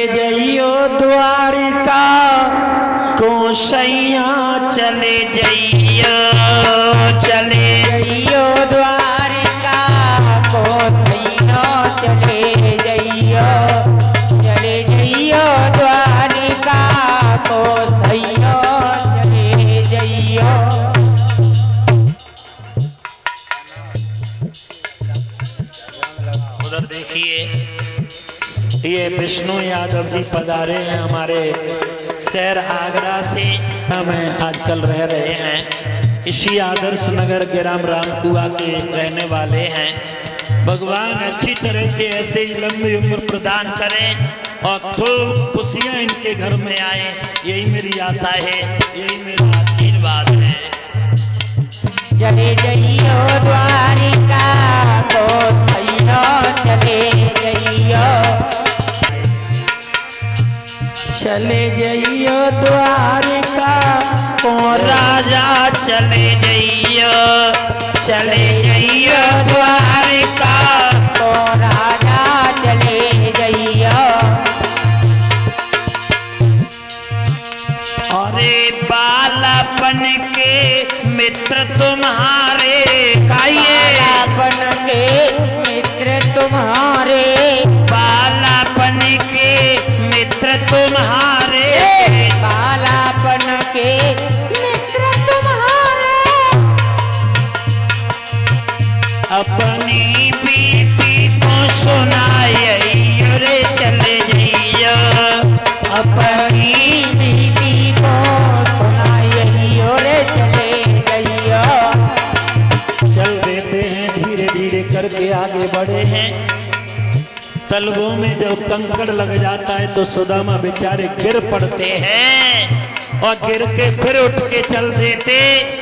जइयो द्वारिका को सैया चले जइयो, चले जइयो द्वारिका को सैया चले जइयो, चले जइयो द्वारिका को सैया चले जइयो। उधर देखिए, ये विष्णु यादव जी पधारे हैं हमारे शहर आगरा से। हमें आजकल रह रहे हैं इसी आदर्श नगर ग्राम रामकुआ के रहने वाले हैं। भगवान अच्छी तरह से ऐसे ही लंबी उम्र प्रदान करें और खूब खुशियां इनके घर में आए, यही मेरी आशा है, यही मेरा आशीर्वाद है। चले जइयो द्वारिका को सैया चले जइयो, चले जइयो द्वारिका को राजा चले जइयो, चले जइयो द्वारिका को राजा चले जइयो। अरे बालापन के मित्र तुम्हारे काये, बालापन के मित्र तुम्हारे, बालापन के मित्र तुम्हारे, बालापन के मित्र तुम्हारे। अपनी बीती को सुनाइयो रे चले जइयो, अपनी बीती को सुनाइयो रे चले जइयो। चल देते हैं, धीरे धीरे करके आगे बढ़े हैं। तलबों में जब कंकड़ लग जाता है तो सुदामा बेचारे गिर पड़ते हैं और गिर के फिर उठ के चल देते।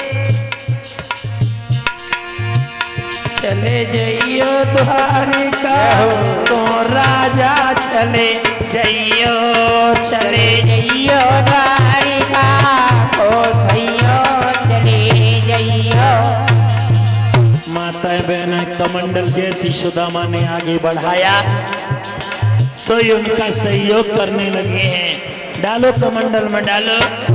चले जइयो द्वारिका तो राजा चले जइयो, चले जइयो द्वारिका को सैया चले जइयो। माता बहन कमंडल जैसी सुदामा ने आगे बढ़ाया, सोई उनका सहयोग करने लगे हैं। डालो कमंडल में डालो।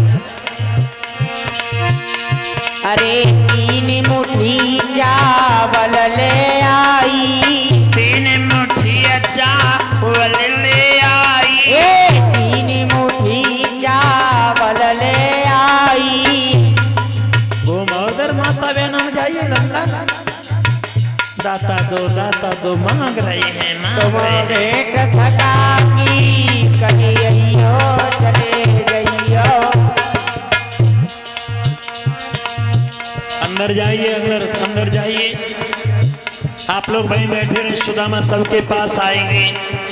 अरे 3 मुट्ठी चावल ले आई, 3 मुट्ठी चावल ले आई, 3 मुट्ठी चावल ले आई। वो महोदर माता बहन हम जाइए लल्ला, दाता दो मांग रहे हैं, मांग रहे हैं। सदा की कहियो चले जइयो। अंदर जाइए, अंदर जाइए। आप लोग वहीं बैठे रहे, सुदामा सबके पास आएंगे।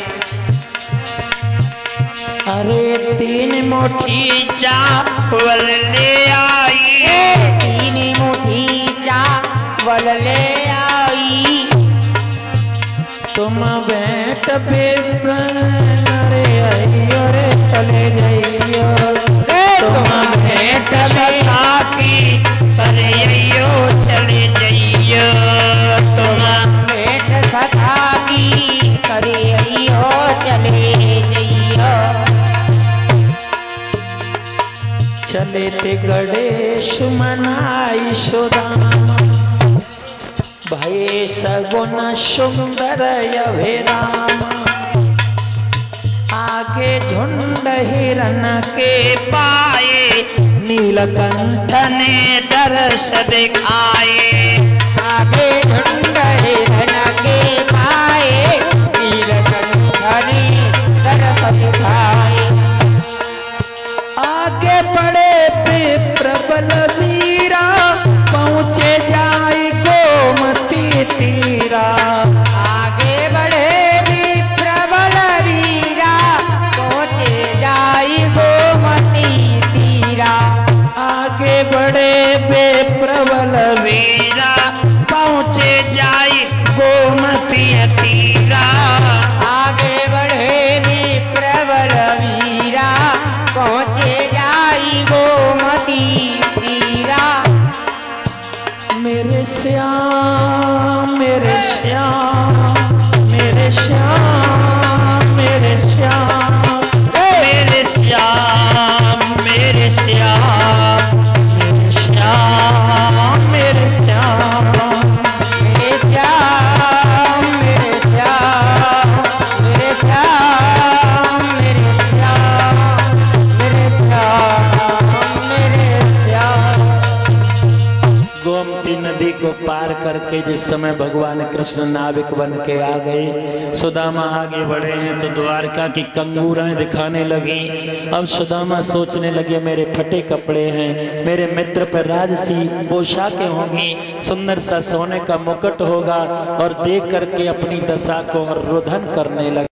अरे 3 मुट्ठी चावल ले आई, 3 मुट्ठी चावल ले आई। तुम बैठ पे रे आइयो रे चले जाइयो, तुम बैठ सखा की करियो चले जाइयो, तुम बैठ सखा की करियो चले जइयो। चले ते गणेश मनाई सुदामा, भये सगुन सुंदर अभिराम। आगे झुंड हिरन के पाए, नीलकंठ ने दर्श दिखाए। आगे झुंड हिरन के पाए, नीलकंठ ने दर्श दिखाए। आगे बढ़े प्रबल वीरा, पहुँचे जाए गोमती तीरा। आगे बढ़े भी प्रबल वीरा, पहुँचे जाई गोमती तीरा। आगे बढ़े बे प्रबल वीरा, गोमती नदी को पार करके जिस समय भगवान कृष्ण नाविक बन के आ गए, सुदामा आगे बढ़े हैं तो द्वारका की कंगूराएं दिखाने लगी। अब सुदामा सोचने लगे मेरे फटे कपड़े हैं, मेरे मित्र पर राजसी पोशाकें होंगी, सुंदर सा सोने का मुकुट होगा, और देख करके अपनी दशा को रुदन करने लगे।